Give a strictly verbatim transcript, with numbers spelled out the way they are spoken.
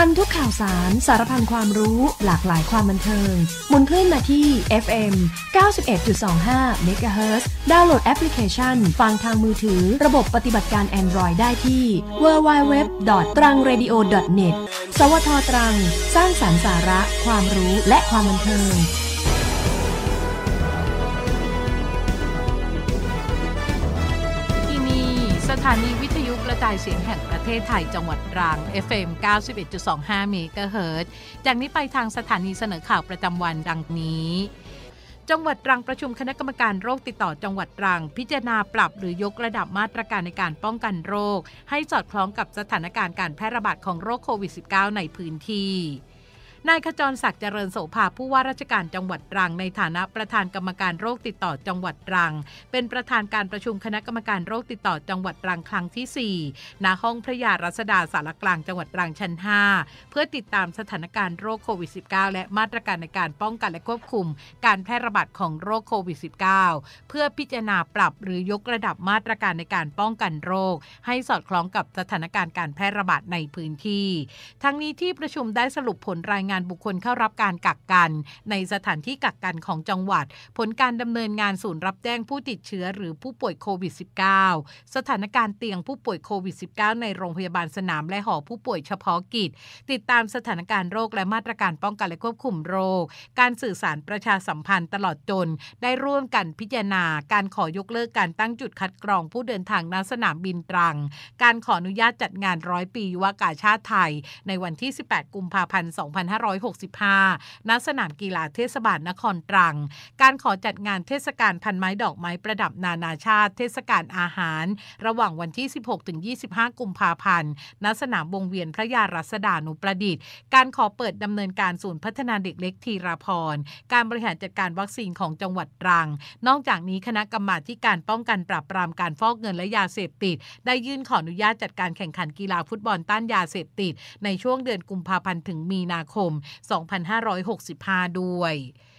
ทันทุกข่าวสารสารพันความรู้หลากหลายความบันเทิงหมุนคลื่นมาที่ เอฟ เอ็ม เก้าสิบเอ็ดจุดสองห้า เมกะเฮิรตซ์ ดาวน์โหลดแอปพลิเคชันฟังทางมือถือระบบปฏิบัติการ Android ได้ที่ ดับเบิลยู ดับเบิลยู ดับเบิลยู ดอท ตรังเรดิโอ ดอท เน็ต สวท ตรังสร้างสรรค์สาระความรู้และความบันเทิงสถานีวิทยุกระจายเสียงแห่งประเทศไทยจังหวัดตรัง เอฟ เอ็ม เก้าสิบเอ็ดจุดสองห้า เมกะเฮิรตซ์ จากนี้ไปทางสถานีเสนอข่าวประจำวันดังนี้จังหวัดตรังประชุมคณะกรรมการโรคติดต่อจังหวัดตรังพิจารณาปรับหรือยกระดับมาตรการในการป้องกันโรคให้สอดคล้องกับสถานการณ์การแพร่ระบาดของโรคโควิด สิบเก้า ในพื้นที่นายขจรศักดิ์เจริญโสภาผู้ว่าราชการจังหวัดตรังในฐานะประธานกรรมการโรคติดต่อจังหวัดตรังเป็นประธานการประชุมคณะกรรมการโรคติดต่อจังหวัดตรังครั้งที่สี่ณห้องพระยารัศดาสารกลางจังหวัดตรังชั้นห้าเพื่อติดตามสถานการณ์โรคโควิด สิบเก้า และมาตรการในการป้องกันและควบคุมการแพร่ระบาดของโรคโควิด สิบเก้า เพื่อพิจารณาปรับหรือยกระดับมาตรการในการป้องกันโรคให้สอดคล้องกับสถานการณ์การแพร่ระบาดในพื้นที่ทั้งนี้ที่ประชุมได้สรุปผลรายงานบุคคลเข้ารับการกักกันในสถานที่กักกันของจังหวัดผลการดำเนินงานศูนย์รับแจ้งผู้ติดเชื้อหรือผู้ป่วยโควิด สิบเก้า สถานการณ์เตียงผู้ป่วยโควิด สิบเก้า ในโรงพยาบาลสนามและหอผู้ป่วยเฉพาะกิจติดตามสถานการณ์โรคและมาตรการป้องกันและควบคุมโรคการสื่อสารประชาสัมพันธ์ตลอดจนได้ร่วมกันพิจารณาการขอยกเลิกการตั้งจุดคัดกรองผู้เดินทางณสนามบินตรังการขออนุญาตจัดงานร้อยปียุวกาชาติไทยในวันที่สิบแปดกุมภาพันธ์สองพันห้าร้อยหกสิบห้าณสนามกีฬาเทศบาลนครตรังการขอจัดงานเทศกาลพันไม้ดอกไม้ประดับนานาชาติเทศกาลอาหารระหว่างวันที่สิบหกถึงยี่สิบห้ากุมภาพันธ์ณสนามวงเวียนพระยารัศดานุประดิษฐ์การขอเปิดดำเนินการศูนย์พัฒนาเด็กเล็กทีราพรการบริหารจัดการวัคซีนของจังหวัดตรังนอกจากนี้คณะกรรมาธิการป้องกันปราบปรามการฟอกเงินและยาเสพติดได้ยื่นขออนุญาตจัดการแข่งขันกีฬาฟุตบอลต้านยาเสพติดในช่วงเดือนกุมภาพันธ์ถึงมีนาคมสองพันห้าร้อยหกสิบห้าด้วย